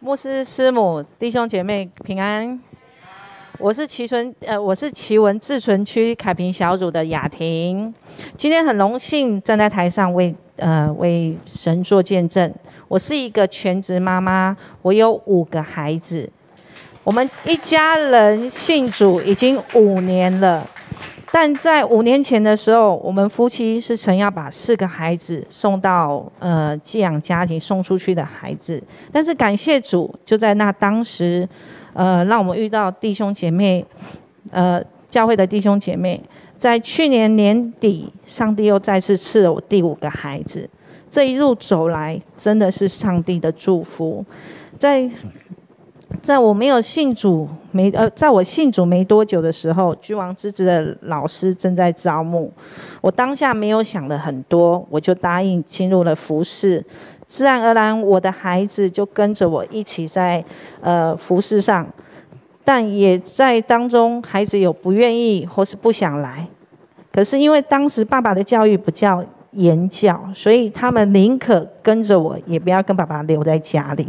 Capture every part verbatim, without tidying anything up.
牧师、师母、弟兄姐妹平安。我是奇存，呃，我是奇文自存区凯平小组的雅婷。今天很荣幸站在台上为呃为神做见证。我是一个全职妈妈，我有五个孩子。我们一家人信主已经五年了。但在五年前的时候，我们夫妻是曾要把四个孩子送到呃寄养家庭送出去的孩子，但是感谢主，就在那当时，呃，让我们遇到弟兄姐妹，呃，教会的弟兄姐妹，在去年年底，上帝又再次赐了我第五个孩子。这一路走来，真的是上帝的祝福。在在我没有信主没呃，在我信主没多久的时候，君王之子的老师正在招募。我当下没有想的很多，我就答应进入了服事。自然而然，我的孩子就跟着我一起在呃服事上，但也在当中，孩子有不愿意或是不想来。可是因为当时爸爸的教育比较严教，所以他们宁可跟着我，也不要跟爸爸留在家里。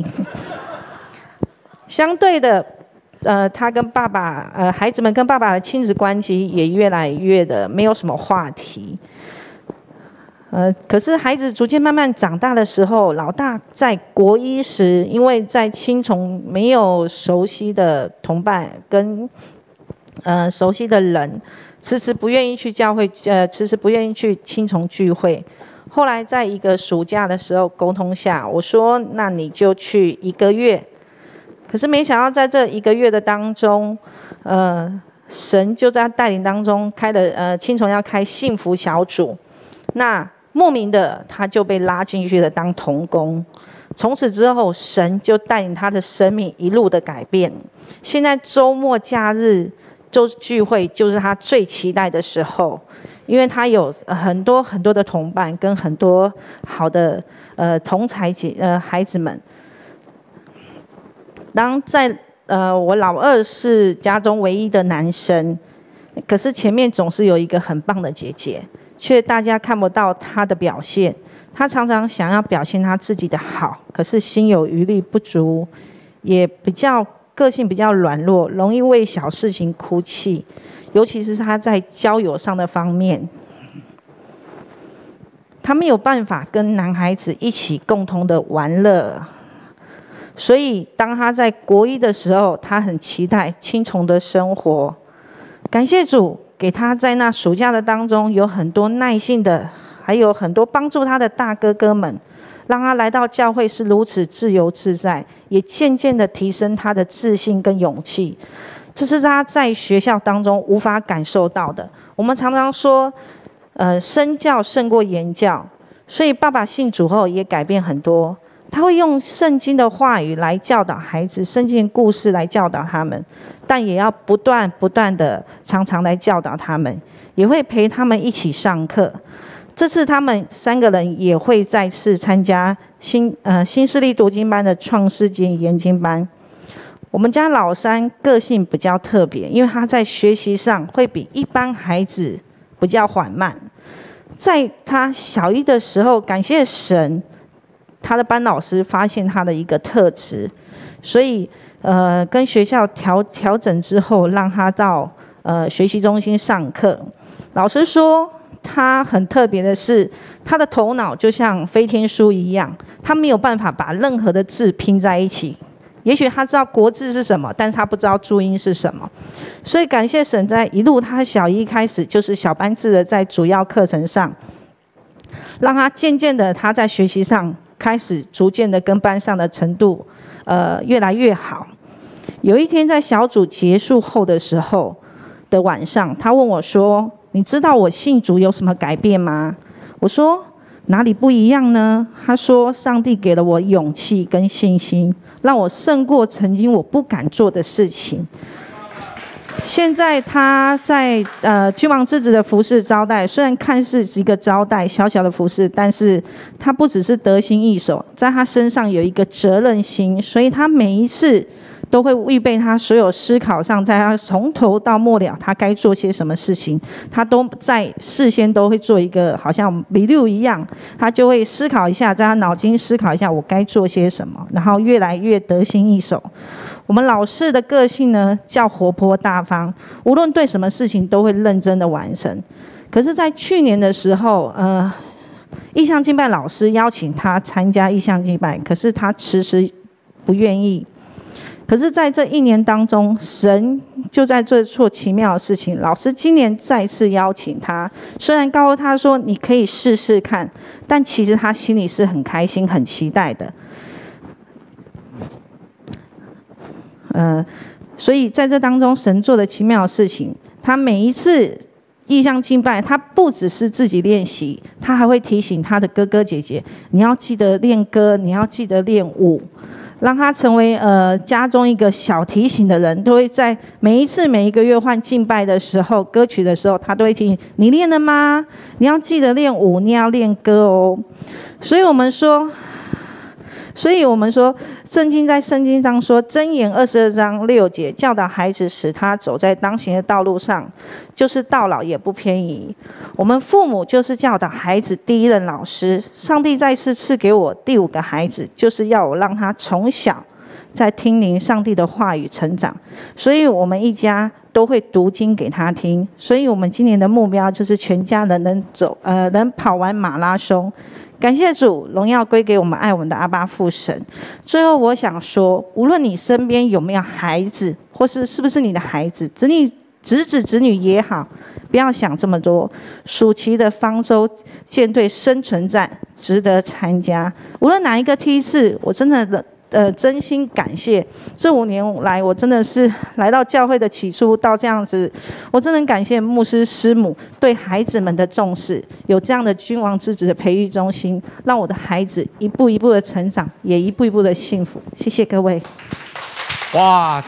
相对的，呃，他跟爸爸，呃，孩子们跟爸爸的亲子关系也越来越的没有什么话题。呃，可是孩子逐渐慢慢长大的时候，老大在国一时，因为在青虫没有熟悉的同伴跟呃熟悉的人，迟迟不愿意去教会，呃，迟迟不愿意去青虫聚会。后来在一个暑假的时候沟通下，我说：“那你就去一个月。”可是没想到，在这一个月的当中，呃，神就在带领当中开的，呃，青虫要开幸福小组，那莫名的他就被拉进去了当同工。从此之后，神就带领他的生命一路的改变。现在周末假日周聚会就是他最期待的时候，因为他有很多很多的同伴跟很多好的呃同才姐呃孩子们。当在呃，我老二是家中唯一的男生，可是前面总是有一个很棒的姐姐，却大家看不到他的表现。他常常想要表现他自己的好，可是心有余力不足，也比较个性比较软弱，容易为小事情哭泣，尤其是他在交友上的方面，他没有办法跟男孩子一起共同的玩乐。所以当他在国一的时候，他很期待青虫的生活。感谢主给他在那暑假的当中有很多耐性的，还有很多帮助他的大哥哥们，让他来到教会是如此自由自在，也渐渐的提升他的自信跟勇气。这是他在学校当中无法感受到的。我们常常说呃，身教胜过言教，所以爸爸信主后也改变很多。他会用圣经的话语来教导孩子，圣经的故事来教导他们，但也要不断不断的常常来教导他们，也会陪他们一起上课。这次他们三个人也会再次参加新呃新势力读经班的创世纪研经班。我们家老三个性比较特别，因为他在学习上会比一般孩子比较缓慢。在他小一的时候，感谢神，他的班老师发现他的一个特质，所以呃跟学校调调整之后，让他到呃学习中心上课。老师说他很特别的是，他的头脑就像飞天书一样，他没有办法把任何的字拼在一起。也许他知道国字是什么，但是他不知道注音是什么。所以感谢神，在一路他小一开始就是小班制的，在主要课程上，让他渐渐的他在学习上开始逐渐的跟班上的程度呃越来越好。有一天在小组结束后的时候的晚上，他问我说：“你知道我信主有什么改变吗？”我说：“哪里不一样呢？”他说：“上帝给了我勇气跟信心，让我胜过曾经我不敢做的事情。”现在他在呃君王之子的服事招待，虽然看似是一个招待小小的服事，但是他不只是得心应手，在他身上有一个责任心，所以他每一次都会预备他所有思考上，在他从头到末了，他该做些什么事情，他都在事先都会做一个好像笔录一样，他就会思考一下，在他脑筋思考一下我该做些什么，然后越来越得心应手。我们老师的个性呢，叫活泼大方，无论对什么事情都会认真的完成。可是，在去年的时候，呃，意象敬拜老师邀请他参加意象敬拜，可是他迟迟不愿意。可是，在这一年当中，神就在这做奇妙的事情。老师今年再次邀请他，虽然告诉他说你可以试试看，但其实他心里是很开心、很期待的。呃，所以在这当中，神做的奇妙的事情，他每一次意象敬拜，他不只是自己练习，他还会提醒他的哥哥姐姐，你要记得练歌，你要记得练舞，让他成为呃家中一个小提醒的人，都会在每一次每一个月换敬拜的时候，歌曲的时候，他都会提醒你练了吗？你要记得练舞，你要练歌哦。所以我们说。所以我们说，圣经在圣经上说，箴言二十二章六节，教导孩子，使他走在当行的道路上，就是到老也不偏移。我们父母就是教导孩子第一任老师。上帝再次赐给我第五个孩子，就是要我让他从小在听灵上帝的话语成长。所以我们一家都会读经给他听。所以我们今年的目标就是全家人能走，呃，能跑完马拉松。感谢主，荣耀归给我们爱我们的阿爸父神。最后我想说，无论你身边有没有孩子，或是是不是你的孩子，子女、侄子、侄女也好，不要想这么多。暑期的方舟舰队生存战值得参加。无论哪一个梯次，我真的呃真心感谢。这五年来，我真的是来到教会的起初到这样子，我真的感谢牧师师母对孩子们的重视，有这样的君王之子的培育中心，让我的孩子一步一步的成长，也一步一步的幸福。谢谢各位。 哇！